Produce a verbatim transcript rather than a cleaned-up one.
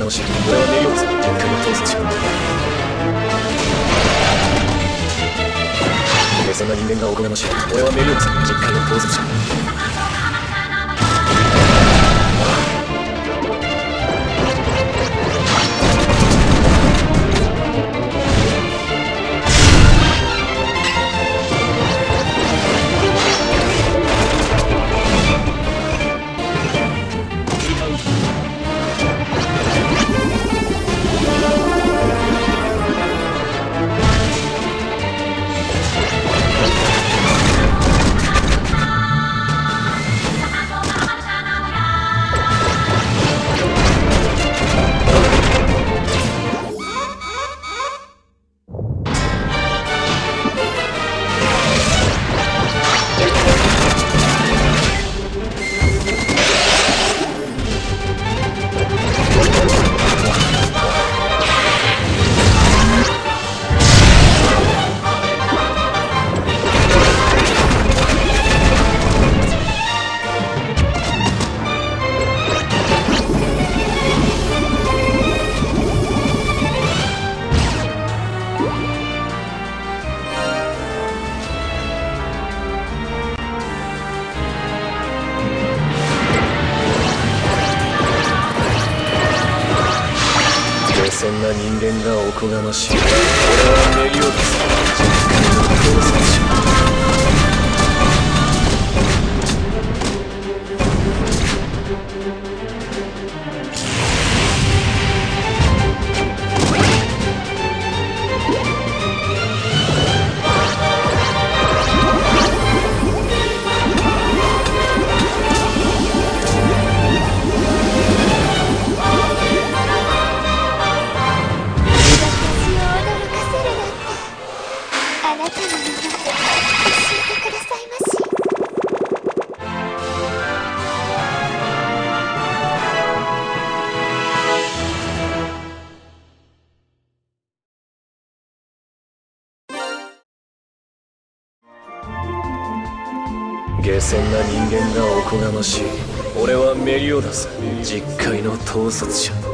ましい。俺はメリオダス、実家の統率者。下賤な人間がおこがましい。俺はメリオダス、実家の統率者。下賤な人間がおこがましい。俺はメリオダス、実家の統率者。 あなたの名前教えてくださいまし。 下賤な人間がおこがましい。俺はメリオダス、実界の統率者。